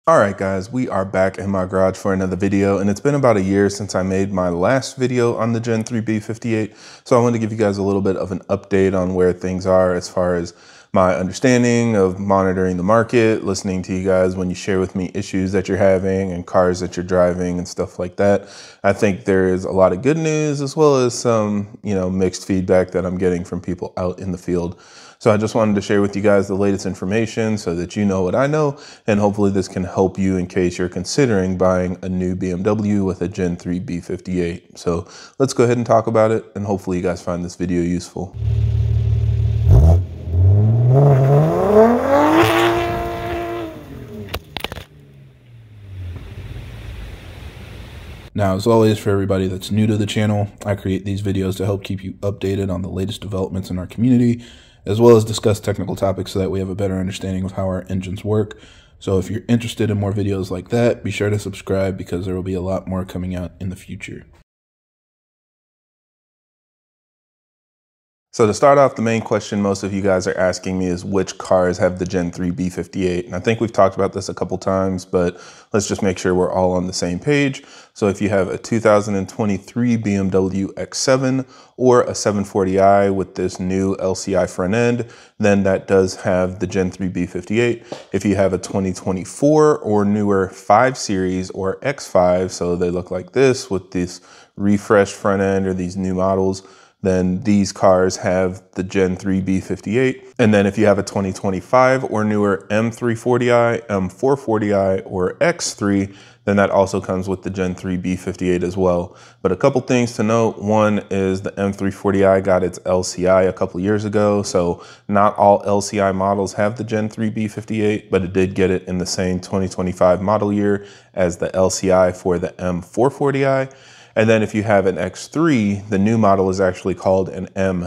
Alright guys, we are back in my garage for another video, and it's been about a year since I made my last video on the Gen 3 B58, so I wanted to give you guys a little bit of an update on where things are as far as my understanding of monitoring the market, listening to you guys when you share with me issues that you're having and cars that you're driving and stuff like that. I think there is a lot of good news as well as some, mixed feedback that I'm getting from people out in the field. So I just wanted to share with you guys the latest information so that you know what I know, and hopefully this can help you in case you're considering buying a new BMW with a Gen 3 B58. So let's go ahead and talk about it, and hopefully you guys find this video useful. Now, as always, for everybody that's new to the channel, I create these videos to help keep you updated on the latest developments in our community, as well as discuss technical topics so that we have a better understanding of how our engines work. So if you're interested in more videos like that, be sure to subscribe because there will be a lot more coming out in the future. So to start off, the main question most of you guys are asking me is which cars have the Gen 3 B58. And I think we've talked about this a couple times, but let's just make sure we're all on the same page. So if you have a 2023 BMW X7 or a 740i with this new LCI front end, then that does have the Gen 3 B58. If you have a 2024 or newer 5 Series or X5, so they look like this with this refreshed front end or these new models, then these cars have the Gen 3 B58. And then if you have a 2025 or newer M340i, M440i, or X3, then that also comes with the Gen 3 B58 as well. But a couple things to note. One is the M340i got its LCI a couple years ago, so not all LCI models have the Gen 3 B58, but it did get it in the same 2025 model year as the LCI for the M440i. And then if you have an X3, the new model is actually called an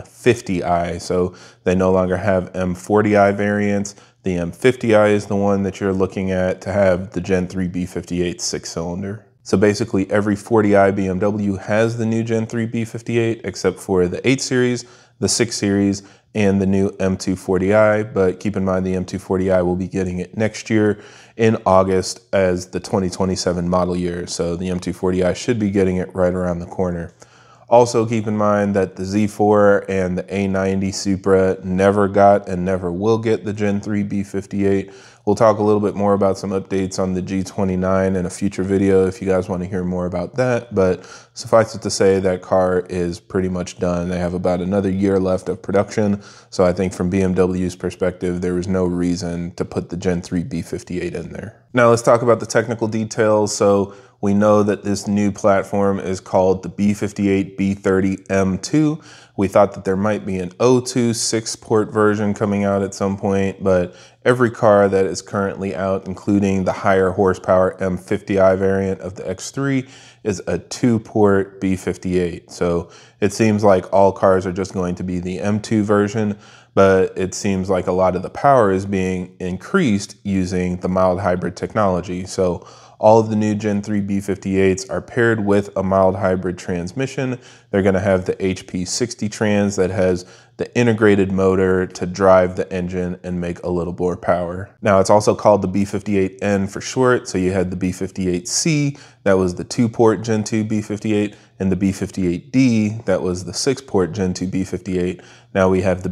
M50i. So they no longer have M40i variants. The M50i is the one that you're looking at to have the Gen 3 B58 6-cylinder. So basically every 40i BMW has the new Gen 3 B58 except for the 8 Series, the 6 Series, and the new M240i, but keep in mind the M240i will be getting it next year in August as the 2027 model year. So the M240i should be getting it right around the corner. Also keep in mind that the Z4 and the A90 Supra never got and never will get the Gen 3 B58. We'll talk a little bit more about some updates on the G29 in a future video if you guys want to hear more about that. But suffice it to say, that car is pretty much done. They have about another year left of production. So I think from BMW's perspective, there was no reason to put the Gen 3 B58 in there. Now let's talk about the technical details. So we know that this new platform is called the B58 B30 M2. We thought that there might be an O2 6-port version coming out at some point, but every car that is currently out, including the higher horsepower M50i variant of the X3, is a 2-port B58. So it seems like all cars are just going to be the M2 version, but it seems like a lot of the power is being increased using the mild hybrid technology. So all of the new Gen 3 B58s are paired with a mild hybrid transmission. They're going to have the HP 60 Trans that has the integrated motor to drive the engine and make a little more power. Now it's also called the B58N for short. So you had the B58C, that was the 2-port Gen 2 B58, and the B58D, that was the 6-port Gen 2 B58. Now we have the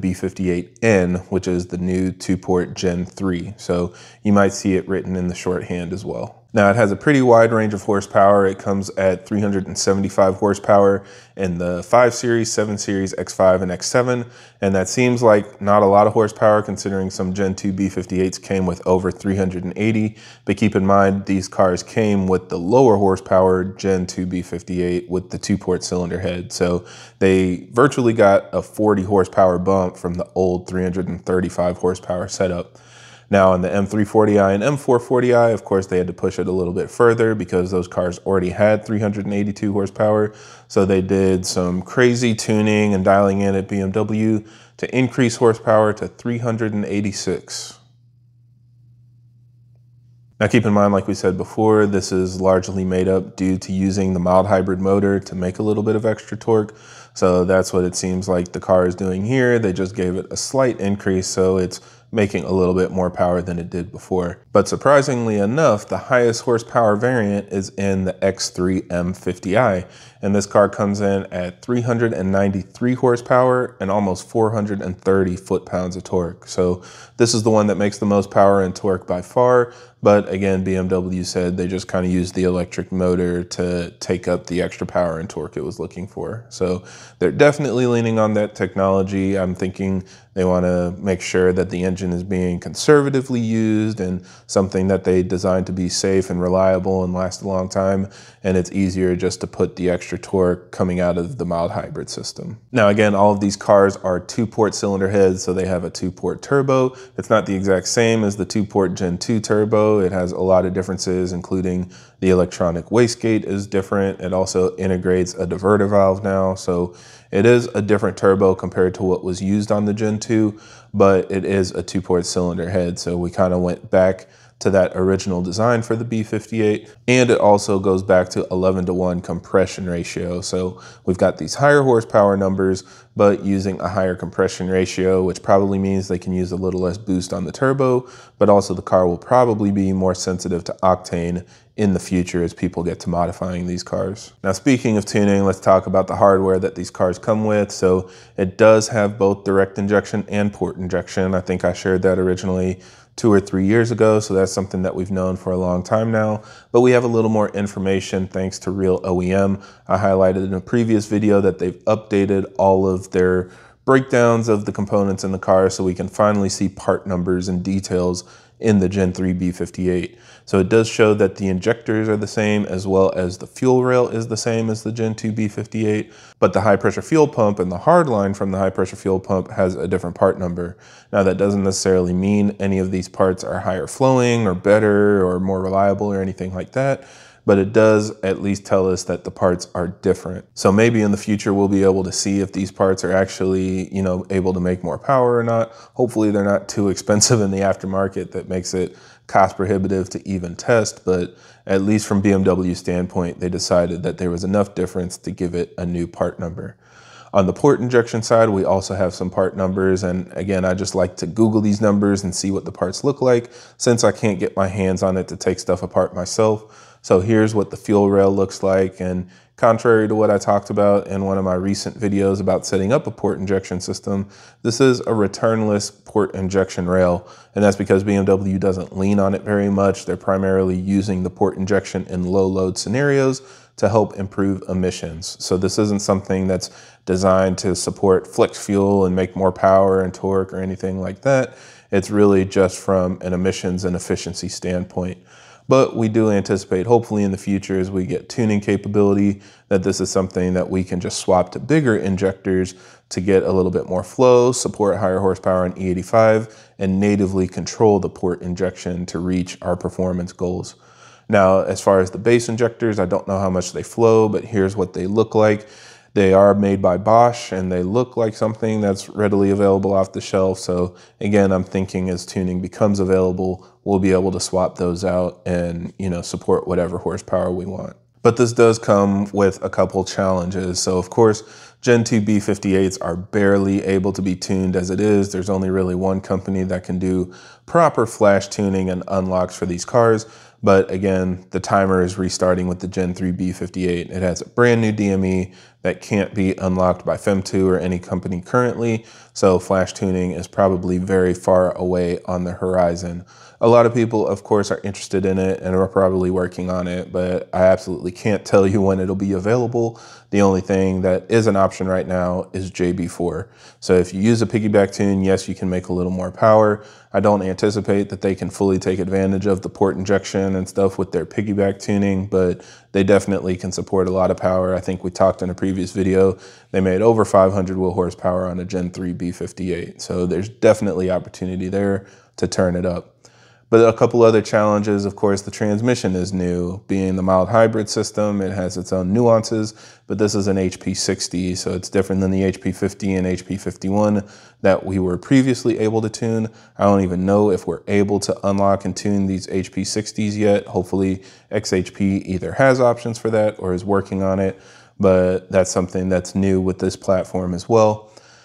B58N, which is the new 2-port Gen 3. So you might see it written in the shorthand as well. Now it has a pretty wide range of horsepower. It comes at 375 horsepower in the 5 Series, 7 Series, X5, and X7. And that seems like not a lot of horsepower considering some Gen 2 B58s came with over 380. But keep in mind, these cars came with the lower horsepower Gen 2 B58 with the 2-port cylinder head. So they virtually got a 40 horsepower bump from the old 335 horsepower setup. Now in the M340i and M440i, of course, they had to push it a little bit further because those cars already had 382 horsepower. So they did some crazy tuning and dialing in at BMW to increase horsepower to 386. Now keep in mind, like we said before, this is largely made up due to using the mild hybrid motor to make a little bit of extra torque. So that's what it seems like the car is doing here. They just gave it a slight increase, so it's making a little bit more power than it did before. But surprisingly enough, the highest horsepower variant is in the X3 M50i, and this car comes in at 393 horsepower and almost 430 foot-pounds of torque. So this is the one that makes the most power and torque by far. But again, BMW said they just kind of used the electric motor to take up the extra power and torque it was looking for. So they're definitely leaning on that technology. I'm thinking they want to make sure that the engine is being conservatively used and something that they designed to be safe and reliable and last a long time. And it's easier just to put the extra torque coming out of the mild hybrid system. Now, again, all of these cars are 2-port cylinder heads, so they have a 2-port turbo. It's not the exact same as the 2-port Gen 2 turbo. It has a lot of differences, including the electronic wastegate is different. It also integrates a diverter valve now. So it is a different turbo compared to what was used on the Gen 2, but it is a 2-port cylinder head. So we kind of went back to that original design for the B58, and it also goes back to 11:1 compression ratio. So we've got these higher horsepower numbers, but using a higher compression ratio, which probably means they can use a little less boost on the turbo, but also the car will probably be more sensitive to octane in the future as people get to modifying these cars. Now, speaking of tuning, let's talk about the hardware that these cars come with. So it does have both direct injection and port injection. I think I shared that originally 2 or 3 years ago, so that's something that we've known for a long time now. But we have a little more information thanks to Real OEM. I highlighted in a previous video that they've updated all of their breakdowns of the components in the car so we can finally see part numbers and details in the Gen 3 B58. So it does show that the injectors are the same as well as the fuel rail is the same as the Gen 2 B58, but the high pressure fuel pump and the hard line from the high pressure fuel pump has a different part number. Now that doesn't necessarily mean any of these parts are higher flowing or better or more reliable or anything like that, but it does at least tell us that the parts are different. So maybe in the future we'll be able to see if these parts are actually, able to make more power or not. Hopefully they're not too expensive in the aftermarket that makes it cost prohibitive to even test, but at least from BMW's standpoint, they decided that there was enough difference to give it a new part number. On the port injection side, we also have some part numbers. And again, I just like to Google these numbers and see what the parts look like since I can't get my hands on it to take stuff apart myself. So here's what the fuel rail looks like. And contrary to what I talked about in one of my recent videos about setting up a port injection system, this is a returnless port injection rail. And that's because BMW doesn't lean on it very much. They're primarily using the port injection in low load scenarios to help improve emissions. So this isn't something that's designed to support flex fuel and make more power and torque or anything like that. It's really just from an emissions and efficiency standpoint. But we do anticipate, hopefully in the future, as we get tuning capability, that this is something that we can just swap to bigger injectors to get a little bit more flow, support higher horsepower on E85, and natively control the port injection to reach our performance goals. Now, as far as the base injectors, I don't know how much they flow, but here's what they look like. They are made by Bosch and they look like something that's readily available off the shelf. So again, I'm thinking as tuning becomes available, we'll be able to swap those out and, support whatever horsepower we want. But this does come with a couple challenges. So of course, Gen 2 B58s are barely able to be tuned as it is. There's only really one company that can do proper flash tuning and unlocks for these cars. But again, the timer is restarting with the Gen 3 B58. It has a brand new DME that can't be unlocked by Fem2 or any company currently. So flash tuning is probably very far away on the horizon. A lot of people, of course, are interested in it and are probably working on it, but I absolutely can't tell you when it'll be available. The only thing that is an option right now is JB4. So if you use a piggyback tune, yes, you can make a little more power. I don't anticipate that they can fully take advantage of the port injection and stuff with their piggyback tuning, but they definitely can support a lot of power. I think we talked in a previous video, they made over 500 wheel horsepower on a Gen 3 B58. So there's definitely opportunity there to turn it up. But a couple other challenges, of course, the transmission is new. Being the mild hybrid system, it has its own nuances, but this is an HP60, so it's different than the HP50 and HP51 that we were previously able to tune. I don't even know if we're able to unlock and tune these HP60s yet. Hopefully XHP either has options for that or is working on it, but that's something that's new with this platform as well.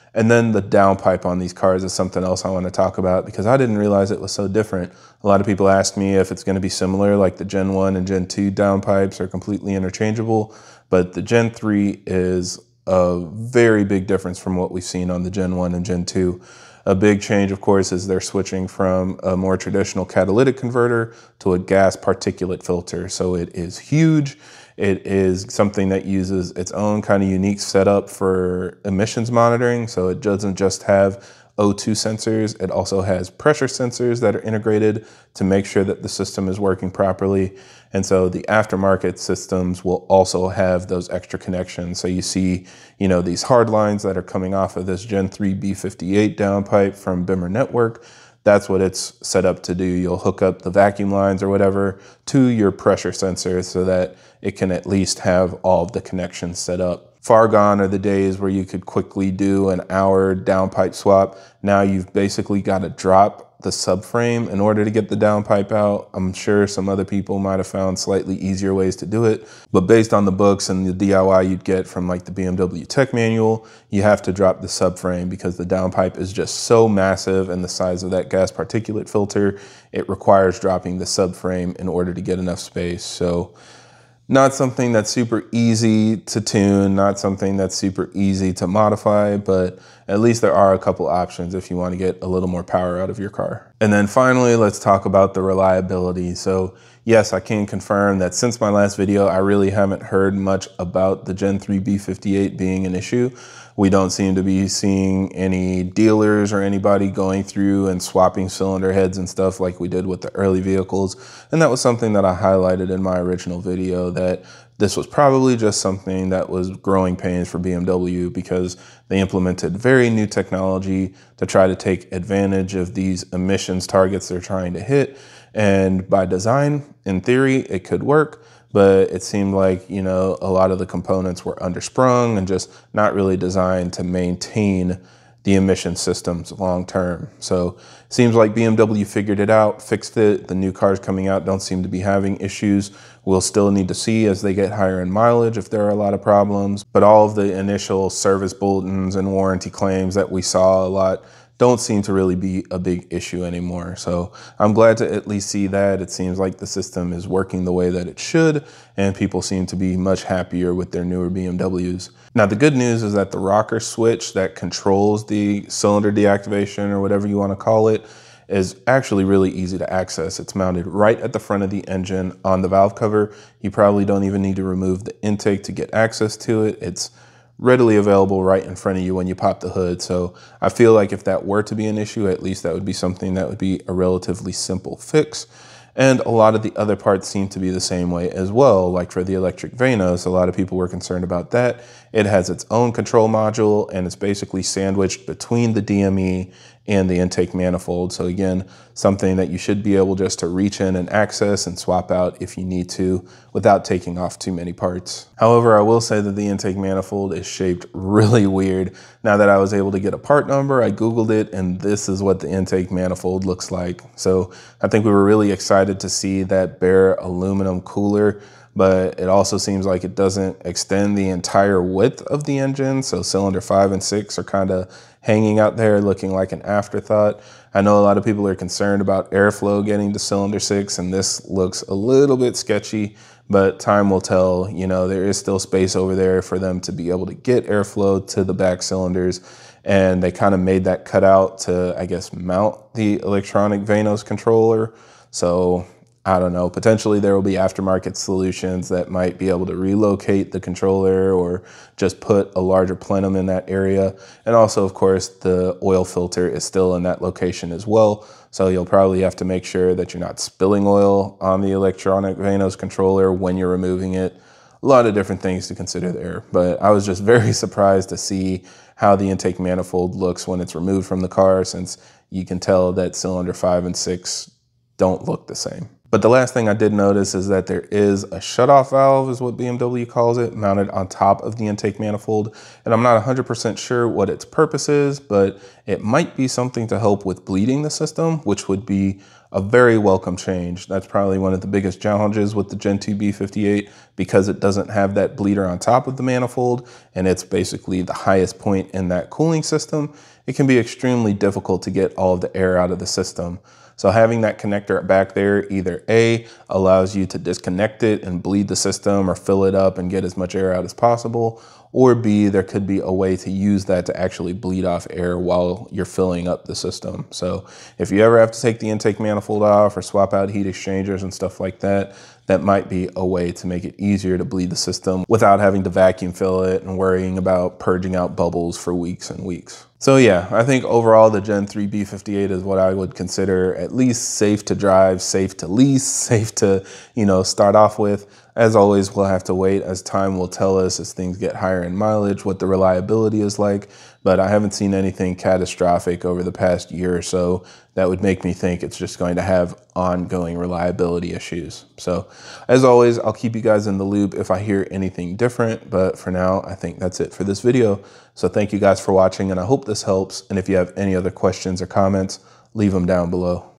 And then the downpipe on these cars is something else I want to talk about because I didn't realize it was so different. A lot of people ask me if it's going to be similar, like the Gen 1 and Gen 2 downpipes are completely interchangeable, but the Gen 3 is a very big difference from what we've seen on the Gen 1 and Gen 2. A big change, of course, is they're switching from a more traditional catalytic converter to a gas particulate filter. So it is huge. It is something that uses its own kind of unique setup for emissions monitoring. So it doesn't just have O2 sensors, it also has pressure sensors that are integrated to make sure that the system is working properly. And so the aftermarket systems will also have those extra connections. So you see, these hard lines that are coming off of this Gen 3 B58 downpipe from Bimmer Network. That's what it's set up to do. You'll hook up the vacuum lines or whatever to your pressure sensor so that it can at least have all of the connections set up. Far gone are the days where you could quickly do an hour downpipe swap. Now you've basically got to drop the subframe in order to get the downpipe out. I'm sure some other people might have found slightly easier ways to do it, but based on the books and the DIY you'd get from like the BMW Tech Manual, you have to drop the subframe because the downpipe is just so massive and the size of that gas particulate filter, it requires dropping the subframe in order to get enough space. So not something that's super easy to tune, not something that's super easy to modify, but at least there are a couple options if you want to get a little more power out of your car. And then finally, let's talk about the reliability. So yes, I can confirm that since my last video, I really haven't heard much about the Gen 3 B58 being an issue. We don't seem to be seeing any dealers or anybody going through and swapping cylinder heads and stuff like we did with the early vehicles. And that was something that I highlighted in my original video, that this was probably just something that was growing pains for BMW because they implemented very new technology to try to take advantage of these emissions targets they're trying to hit. And by design, in theory, it could work. But it seemed like, a lot of the components were undersprung and just not really designed to maintain the emission systems long term. So it seems like BMW figured it out, fixed it. The new cars coming out don't seem to be having issues. We'll still need to see as they get higher in mileage if there are a lot of problems. But all of the initial service bulletins and warranty claims that we saw a lot don't seem to really be a big issue anymore. So I'm glad to at least see that. It seems like the system is working the way that it should, and people seem to be much happier with their newer BMWs. Now, the good news is that the rocker switch that controls the cylinder deactivation, or whatever you want to call it, is actually really easy to access. It's mounted right at the front of the engine on the valve cover. You probably don't even need to remove the intake to get access to it. It's readily available right in front of you when you pop the hood. So I feel like if that were to be an issue, at least that would be something that would be a relatively simple fix. And a lot of the other parts seem to be the same way as well. Like for the electric Vanos, a lot of people were concerned about that. It has its own control module and it's basically sandwiched between the DME and the intake manifold. So again, something that you should be able just to reach in and access and swap out if you need to without taking off too many parts. However, I will say that the intake manifold is shaped really weird. Now that I was able to get a part number, I Googled it and this is what the intake manifold looks like. So I think we were really excited to see that bare aluminum cooler, but it also seems like it doesn't extend the entire width of the engine. So cylinder 5 and 6 are kind of hanging out there looking like an afterthought. I know a lot of people are concerned about airflow getting to cylinder 6, and this looks a little bit sketchy, but time will tell. There is still space over there for them to be able to get airflow to the back cylinders, and they kind of made that cutout to, I guess, mount the electronic Vanos controller. So I don't know, potentially there will be aftermarket solutions that might be able to relocate the controller or just put a larger plenum in that area. And also, of course, the oil filter is still in that location as well. So you'll probably have to make sure that you're not spilling oil on the electronic Vanos controller when you're removing it. A lot of different things to consider there, but I was just very surprised to see how the intake manifold looks when it's removed from the car, since you can tell that cylinder 5 and 6 don't look the same. But the last thing I did notice is that there is a shutoff valve, is what BMW calls it, mounted on top of the intake manifold. And I'm not 100% sure what its purpose is, but it might be something to help with bleeding the system, which would be a very welcome change. That's probably one of the biggest challenges with the Gen 2 B58 because it doesn't have that bleeder on top of the manifold, and it's basically the highest point in that cooling system. It can be extremely difficult to get all of the air out of the system. So having that connector back there either A, allows you to disconnect it and bleed the system or fill it up and get as much air out as possible, or B, there could be a way to use that to actually bleed off air while you're filling up the system. So if you ever have to take the intake manifold off or swap out heat exchangers and stuff like that, that might be a way to make it easier to bleed the system without having to vacuum fill it and worrying about purging out bubbles for weeks and weeks. So yeah, I think overall the Gen 3 B58 is what I would consider at least safe to drive, safe to lease, safe to, start off with. As always, we'll have to wait as time will tell us as things get higher in mileage, what the reliability is like. But I haven't seen anything catastrophic over the past year or so that would make me think it's just going to have ongoing reliability issues. So as always, I'll keep you guys in the loop if I hear anything different. But for now, I think that's it for this video. So thank you guys for watching, and I hope this helps. And if you have any other questions or comments, leave them down below.